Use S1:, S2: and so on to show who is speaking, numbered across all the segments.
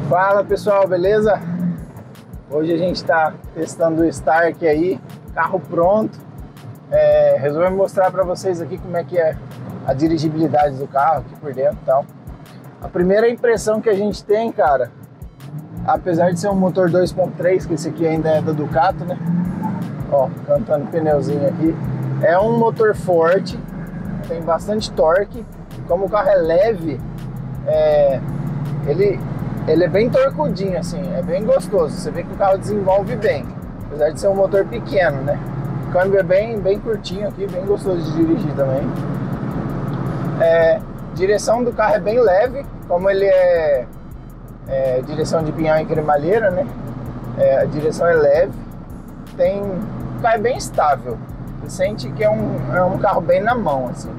S1: Fala pessoal, beleza? Hoje a gente está testando o Stark aí, carro pronto. Resolvi mostrar para vocês aqui como é que é a dirigibilidade do carro aqui por dentro e tal. A primeira impressão que a gente tem, cara, apesar de ser um motor 2.3, que esse aqui ainda é da Ducato, né? Ó, cantando pneuzinho aqui. É um motor forte, tem bastante torque. Como o carro é leve, ele é bem torcudinho, assim, é bem gostoso. Você vê que o carro desenvolve bem, apesar de ser um motor pequeno, né? O câmbio é bem curtinho aqui, bem gostoso de dirigir também. Direção do carro é bem leve, como ele é direção de pinhão e cremalheira, né? A direção é leve, o carro é bem estável. Você sente que é um carro bem na mão, assim.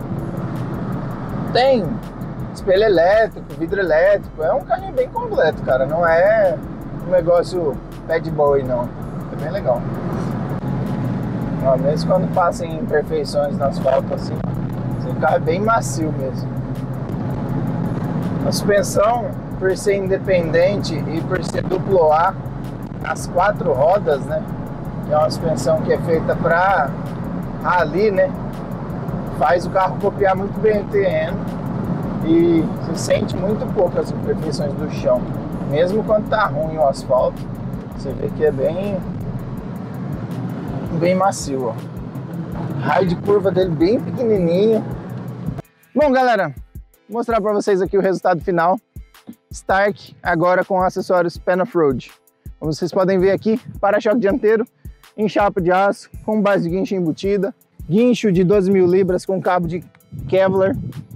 S1: Tem espelho elétrico, vidro elétrico, é um carrinho bem completo, cara. Não é um negócio bad boy, não. É bem legal. Ó, mesmo quando passa em imperfeições no asfalto, assim, o carro é bem macio mesmo. A suspensão, por ser independente e por ser duplo A, as 4 rodas, né? É uma suspensão que é feita para rally, né? Faz o carro copiar muito bem o terreno e se sente muito pouco as imperfeições do chão. Mesmo quando tá ruim o asfalto, você vê que é bem macio, ó. Raio de curva dele bem pequenininho. Bom, galera, vou mostrar para vocês aqui o resultado final. Stark agora com acessórios Pen Off-Road. Como vocês podem ver aqui, para-choque dianteiro em chapa de aço com base de guincho embutida, guincho de 12.000 libras com cabo de Kevlar,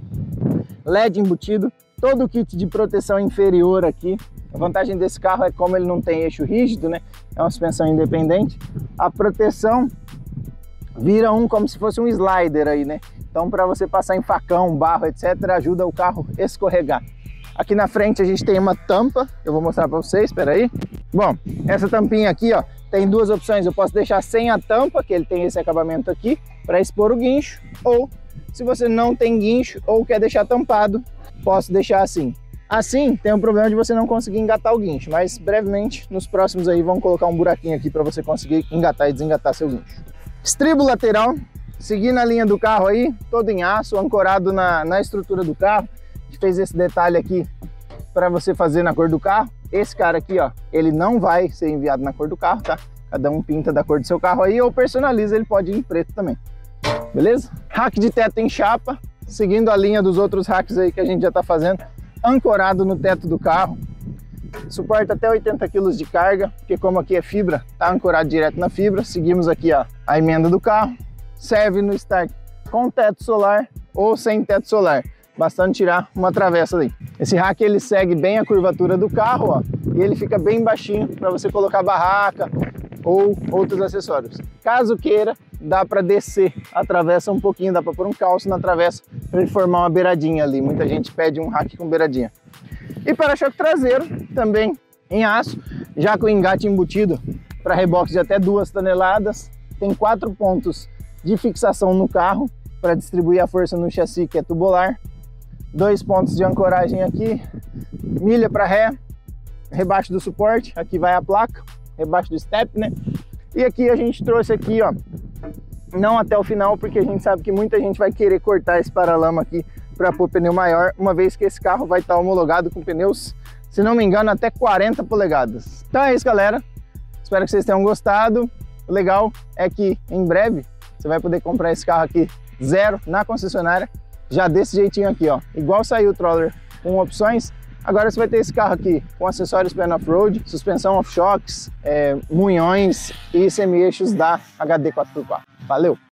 S1: LED embutido, todo o kit de proteção inferior aqui. A vantagem desse carro é como ele não tem eixo rígido, né? É uma suspensão independente. A proteção vira como se fosse um slider aí, né? Então, para você passar em facão, barro, etc., ajuda o carro a escorregar. Aqui na frente a gente tem uma tampa, eu vou mostrar para vocês, espera aí. Bom, essa tampinha aqui, ó, tem duas opções. Eu posso deixar sem a tampa, que ele tem esse acabamento aqui, para expor o guincho, ou se você não tem guincho ou quer deixar tampado, posso deixar assim. Assim, tem um problema de você não conseguir engatar o guincho, mas brevemente, nos próximos aí, vão colocar um buraquinho aqui para você conseguir engatar e desengatar seu guincho. Estribo lateral, seguindo a linha do carro aí, todo em aço, ancorado na estrutura do carro. A gente fez esse detalhe aqui para você fazer na cor do carro. Esse cara aqui, ó, ele não vai ser enviado na cor do carro, tá? Cada um pinta da cor do seu carro aí ou personaliza, ele pode ir em preto também. Beleza? Rack de teto em chapa, seguindo a linha dos outros racks aí que a gente já tá fazendo, ancorado no teto do carro. Suporta até 80 kg de carga, porque como aqui é fibra, tá ancorado direto na fibra. Seguimos aqui, ó, a emenda do carro. Serve no Stark com teto solar ou sem teto solar. Bastante tirar uma travessa daí. Esse rack ele segue bem a curvatura do carro, ó, e ele fica bem baixinho para você colocar barraca ou outros acessórios. Caso queira, dá para descer a travessa um pouquinho, dá para pôr um calço na travessa para ele formar uma beiradinha ali. Muita gente pede um rack com beiradinha. E para-choque traseiro, também em aço, já com engate embutido para reboque de até 2 toneladas. Tem 4 pontos de fixação no carro para distribuir a força no chassi, que é tubular. 2 pontos de ancoragem aqui, milha para ré, rebaixo do suporte, aqui vai a placa, rebaixo do step, né? E aqui a gente trouxe aqui, ó, não até o final, porque a gente sabe que muita gente vai querer cortar esse paralama aqui para pôr pneu maior, uma vez que esse carro vai estar homologado com pneus, se não me engano, até 40 polegadas. Então é isso, galera. Espero que vocês tenham gostado. O legal é que em breve você vai poder comprar esse carro aqui zero na concessionária, já desse jeitinho aqui, ó. Igual saiu o Troller com opções, agora você vai ter esse carro aqui com acessórios Pen Off-Road, suspensão off-shocks, munhões e semi-eixos da HD 4x4. Valeu!